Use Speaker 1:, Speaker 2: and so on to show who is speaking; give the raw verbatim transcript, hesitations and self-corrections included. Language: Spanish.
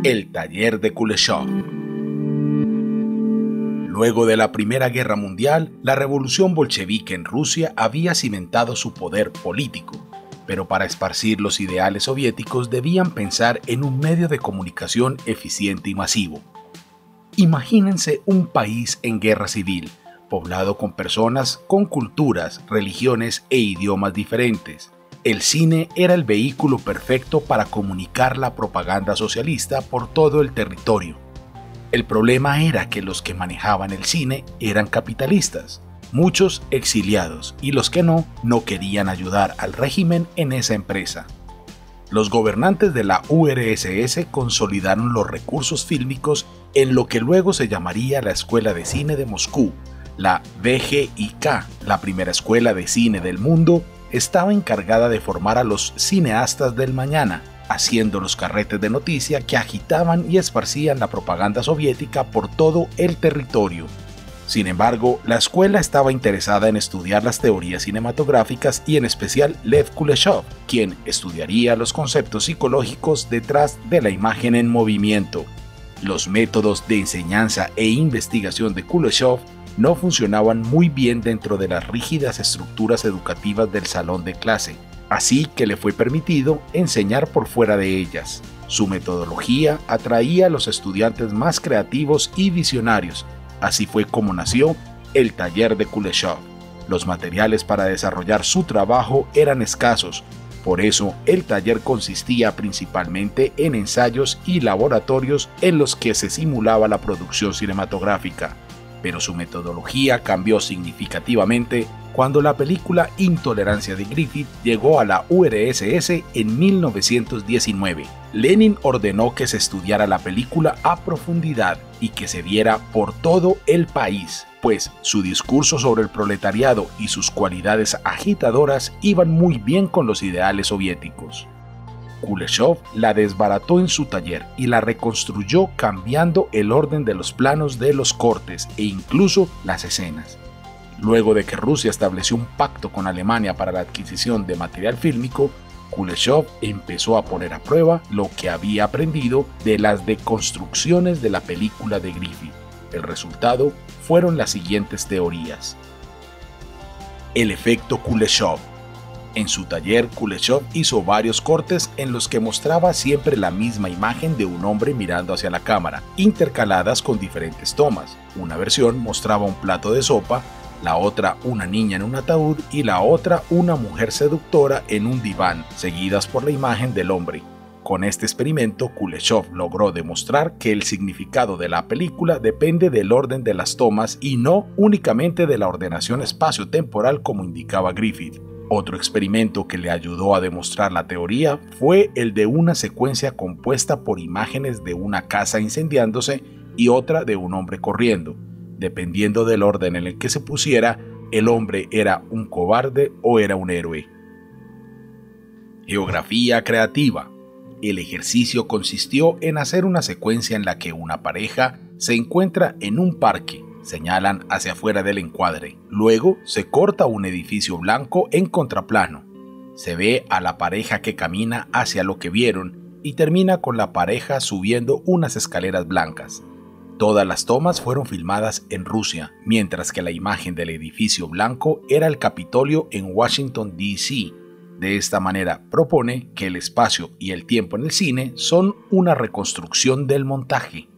Speaker 1: El taller de Kuleshov. Luego de la Primera Guerra Mundial, la revolución bolchevique en Rusia había cimentado su poder político, pero para esparcir los ideales soviéticos debían pensar en un medio de comunicación eficiente y masivo. Imagínense un país en guerra civil, poblado con personas con culturas, religiones e idiomas diferentes. El cine era el vehículo perfecto para comunicar la propaganda socialista por todo el territorio. El problema era que los que manejaban el cine eran capitalistas, muchos exiliados, y los que no, no querían ayudar al régimen en esa empresa. Los gobernantes de la U R S S consolidaron los recursos fílmicos en lo que luego se llamaría la Escuela de Cine de Moscú. La V G I K, la primera escuela de cine del mundo, estaba encargada de formar a los cineastas del mañana, haciendo los carretes de noticia que agitaban y esparcían la propaganda soviética por todo el territorio. Sin embargo, la escuela estaba interesada en estudiar las teorías cinematográficas y en especial Lev Kuleshov, quien estudiaría los conceptos psicológicos detrás de la imagen en movimiento. Los métodos de enseñanza e investigación de Kuleshov no funcionaban muy bien dentro de las rígidas estructuras educativas del salón de clase, así que le fue permitido enseñar por fuera de ellas. Su metodología atraía a los estudiantes más creativos y visionarios. Así fue como nació el taller de Kuleshov. Los materiales para desarrollar su trabajo eran escasos, por eso el taller consistía principalmente en ensayos y laboratorios en los que se simulaba la producción cinematográfica. Pero su metodología cambió significativamente cuando la película Intolerancia de Griffith llegó a la U R S S en mil novecientos diecinueve. Lenin ordenó que se estudiara la película a profundidad y que se viera por todo el país, pues su discurso sobre el proletariado y sus cualidades agitadoras iban muy bien con los ideales soviéticos. Kuleshov la desbarató en su taller y la reconstruyó cambiando el orden de los planos de los cortes e incluso las escenas. Luego de que Rusia estableció un pacto con Alemania para la adquisición de material fílmico, Kuleshov empezó a poner a prueba lo que había aprendido de las deconstrucciones de la película de Griffith. El resultado fueron las siguientes teorías. El efecto Kuleshov. En su taller, Kuleshov hizo varios cortes en los que mostraba siempre la misma imagen de un hombre mirando hacia la cámara, intercaladas con diferentes tomas. Una versión mostraba un plato de sopa, la otra una niña en un ataúd y la otra una mujer seductora en un diván, seguidas por la imagen del hombre. Con este experimento, Kuleshov logró demostrar que el significado de la película depende del orden de las tomas y no únicamente de la ordenación espacio-temporal como indicaba Griffith. Otro experimento que le ayudó a demostrar la teoría fue el de una secuencia compuesta por imágenes de una casa incendiándose y otra de un hombre corriendo. Dependiendo del orden en el que se pusiera, el hombre era un cobarde o era un héroe. Geografía creativa. El ejercicio consistió en hacer una secuencia en la que una pareja se encuentra en un parque. Señalan hacia afuera del encuadre. Luego se corta un edificio blanco en contraplano. Se ve a la pareja que camina hacia lo que vieron y termina con la pareja subiendo unas escaleras blancas. Todas las tomas fueron filmadas en Rusia, mientras que la imagen del edificio blanco era el Capitolio en Washington, D C De esta manera propone que el espacio y el tiempo en el cine son una reconstrucción del montaje.